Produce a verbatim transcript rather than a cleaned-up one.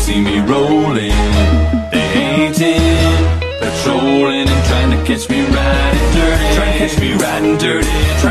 see me rolling. They hating, patrolling and trying to catch me riding dirty. Trying to catch me riding dirty.